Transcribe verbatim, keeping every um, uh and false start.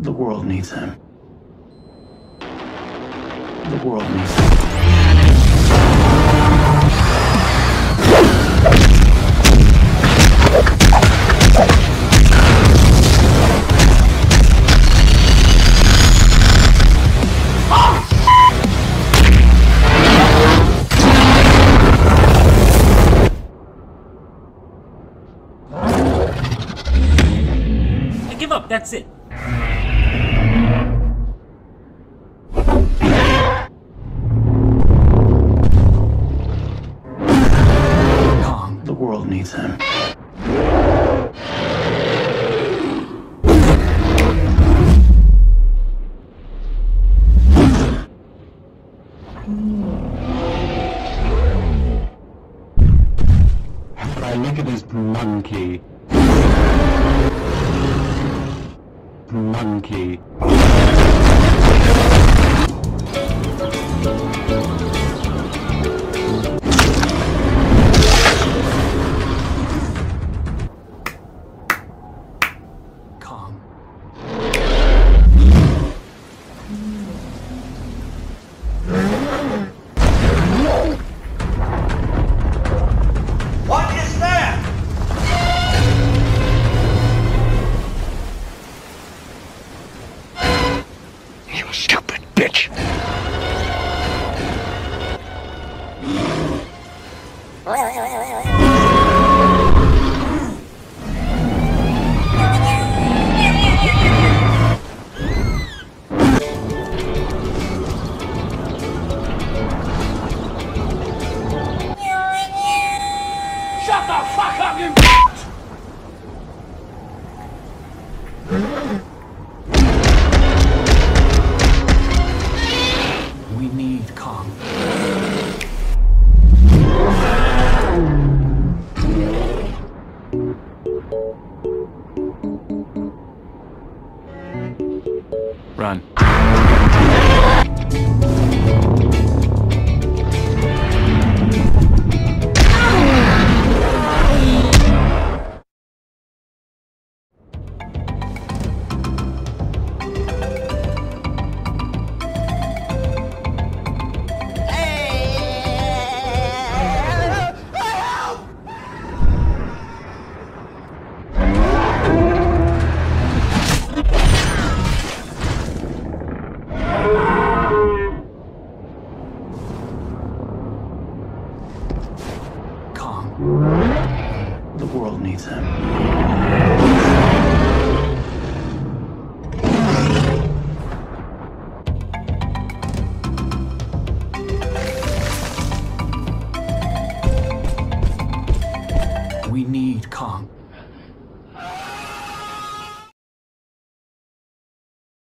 The world needs him. The world needs him. I give up, that's it. Kong, the world needs him. I look at this monkey. Monkey. Kong. What is that? You stupid bitch! Shut the fuck up, you We need Kong. Run. The world needs him. We need Kong.